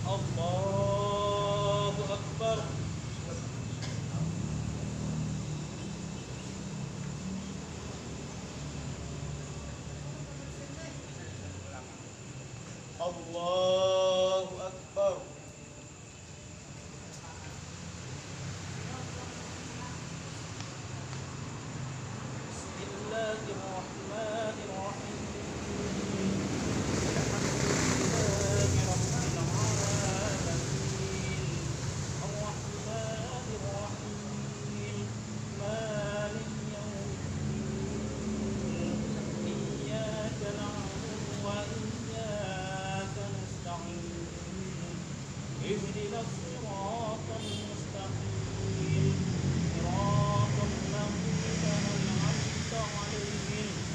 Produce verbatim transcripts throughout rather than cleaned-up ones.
الله أكبر. الله أكبر. بسم الله الرحمن الرحيم. الحمد لله رب العالمين الرحمن الرحيم مالك يوم الدين إياك نعبد وإياك نستعين اهدنا الصراط المستقيم صراط الذين أنعمت عليهم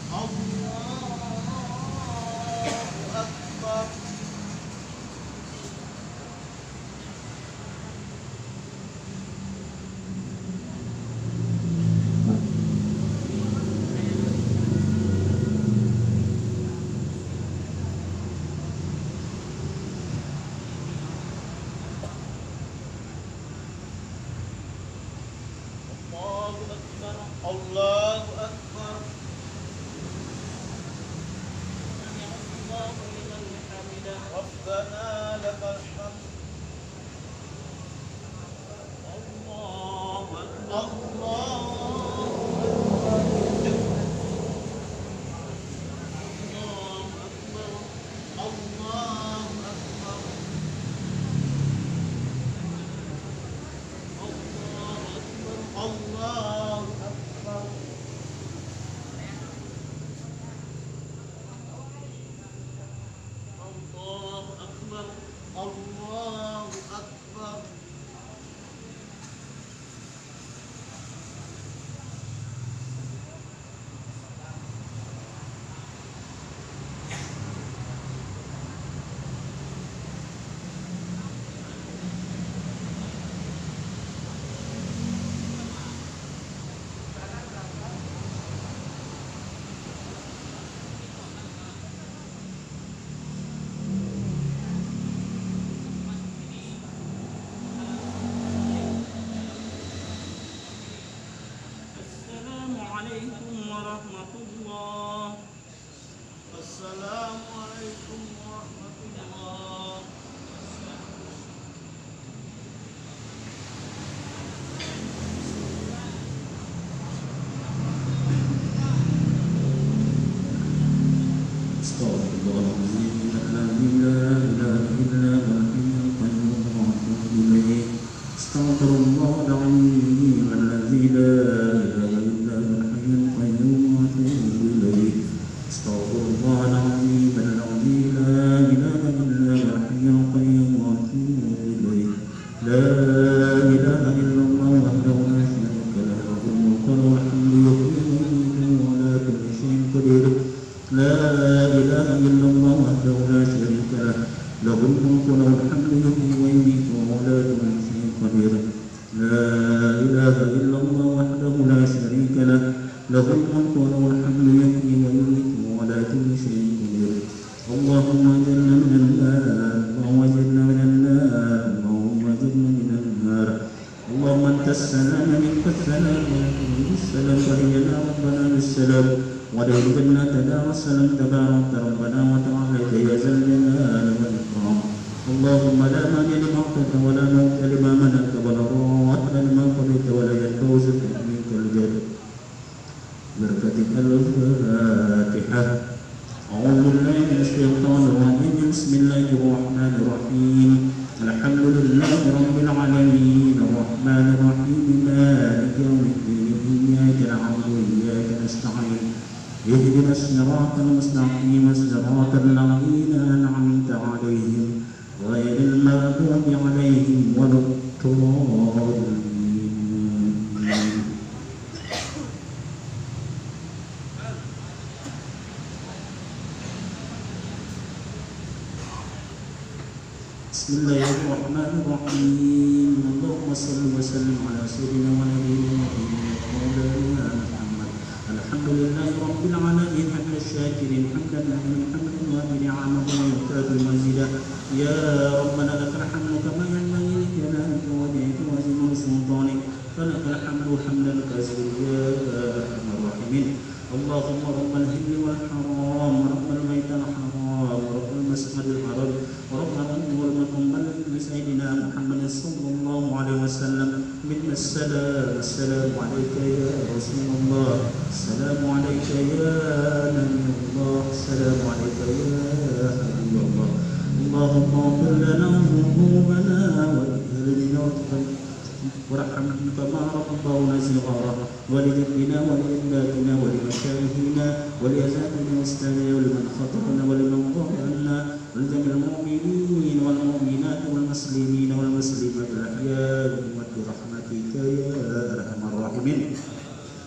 الله أكبر. سمع الله لمن حمده. ربنا لك الحمد. الله أكبر. الله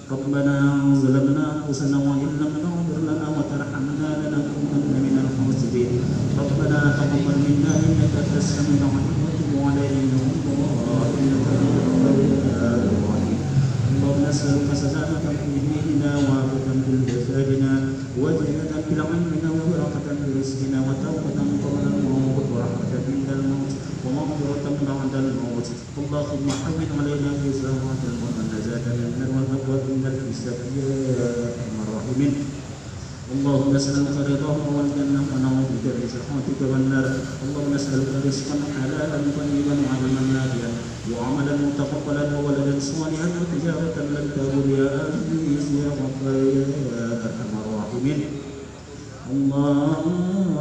ربنا ظلمنا أنفسنا وإن لم تغفر لنا وترحمنا لنكونن من الخاسرين ربنا تقبل منا إنك أنت السميع العليم وتب علينا الله إنك أنت التواب الرحيم اللهم نسألك سلامة في ديننا وعافية في جسدنا وزيادة في علمنا وبركة في رزقنا وتوبة قبل الموت ورحمة عند الموت ومغفرة بعد الموت اللهم حمد علينا في ساعات المنازات منا والمقوى من الحساب يا أرحم الراحمين اللهم نسألك رضاك والجنة ونعوذ بك من سخطك والنار اللهم نسألك رزقا حلالا طيبا وعلما نافعا وعملا متقبلا وولدا صالحا وتجارة لن تبور يا عزيز يا غفار يا أرحم الراحمين اللهم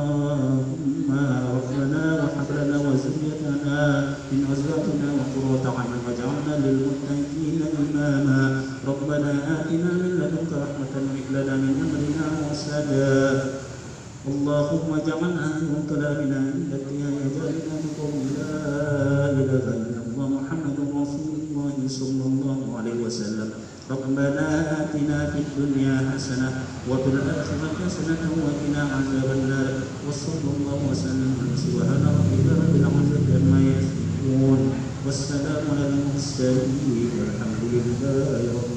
ربنا وهب لنا وذريتنا من أزواجنا وقرة أعين واجعلنا للمتقين إماما ربنا آتنا من لدنك رحمة وهب لنا من أمرنا رشدا اللهم اجعلنا من كلامنا عند انتهاء أجالنا بقول لا إله إلا الله محمد رسول الله صلى الله عليه وسلم ربنا آتنا في الدنيا حسنة وفي الآخرة حسنة وقنا عذاب النار وصلى الله وسلم على سبحان ربك رب العزة عما يصفون والسلام على المرسلين والحمد لله رب